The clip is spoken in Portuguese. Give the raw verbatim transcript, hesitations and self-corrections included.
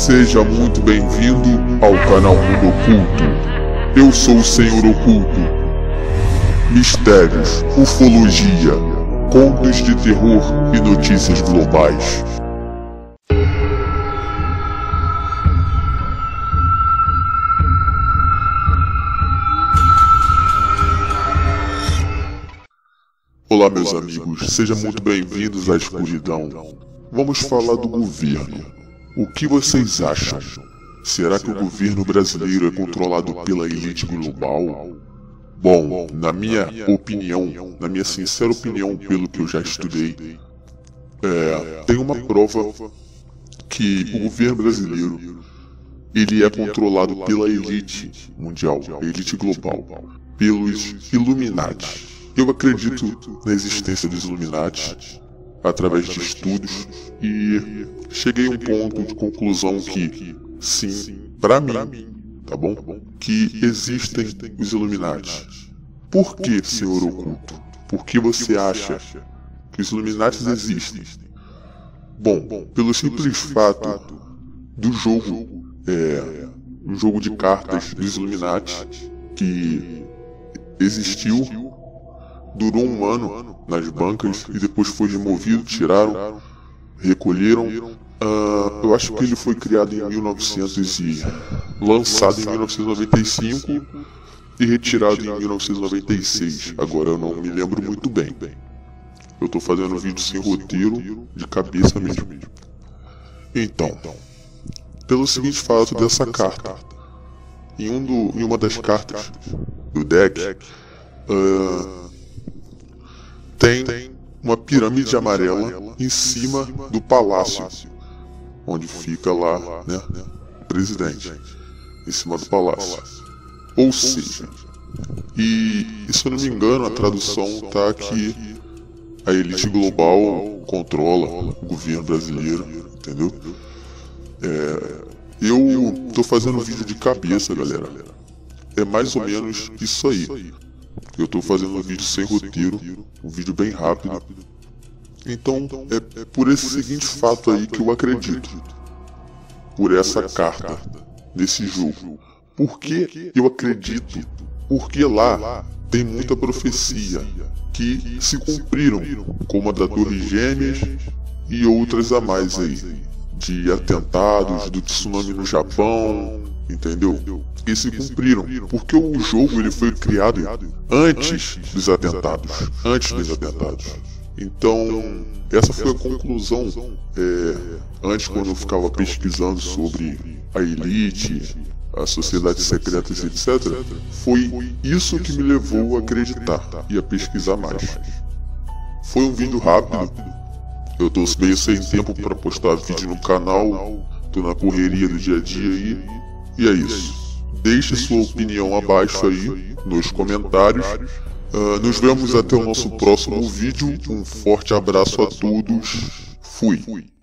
Seja muito bem-vindo ao canal Mundo Oculto. Eu sou o Senhor Oculto. Mistérios, ufologia, contos de terror e notícias globais. Olá, meus amigos, sejam muito bem-vindos à escuridão. Vamos falar do governo. O que vocês acham? Será que o governo brasileiro é controlado pela elite global? Bom, na minha opinião, na minha sincera opinião, pelo que eu já estudei, é, tem uma prova que o governo brasileiro ele é controlado pela elite mundial, a elite global, pelos Illuminati. Eu acredito na existência dos Illuminati através de estudos e cheguei a um ponto de conclusão que, sim, pra mim, tá bom? Que existem os Illuminati. Por que, Senhor Oculto? Por que você acha que os Illuminati existem? Bom, pelo simples fato do jogo, é, um jogo de cartas dos Illuminati que existiu, durou um ano nas bancas e depois foi removido, tiraram, recolheram. Uh, eu acho que ele foi criado em mil e novecentos e lançado em mil novecentos e noventa e cinco e retirado em mil novecentos e noventa e seis. Agora eu não me lembro muito bem. Eu tô fazendo um vídeo sem roteiro, de cabeça mesmo. Então, pelo seguinte fato dessa carta, em, um do, em uma das cartas do deck, uh, tem uma pirâmide amarela em cima do palácio, onde fica lá, né, o presidente, em cima do palácio. Ou seja, e, e se eu não me engano a tradução tá que a elite global controla o governo brasileiro, entendeu? É, eu tô fazendo um vídeo de cabeça, galera. É mais ou menos isso aí. Eu tô fazendo um vídeo sem roteiro, um vídeo bem rápido. Então, é por esse seguinte fato aí que eu acredito. Por essa carta, desse jogo. Por que eu acredito? Porque lá tem muita profecia que se cumpriram, como a da Torre Gêmeas e outras a mais aí. De atentados, do tsunami no Japão, entendeu? E se cumpriram, porque o jogo ele foi criado antes dos atentados, antes dos atentados. Então, essa foi a conclusão, é, antes quando eu ficava pesquisando sobre a elite, as sociedades secretas, etcétera. Foi isso que me levou a acreditar e a pesquisar mais. Foi um vídeo rápido, eu tô meio sem tempo para postar vídeo no canal, tô na correria do dia a dia aí, e é isso. Deixe sua opinião abaixo aí, nos comentários. Uh, nos vemos até o nosso próximo vídeo. Um forte abraço a todos. Fui.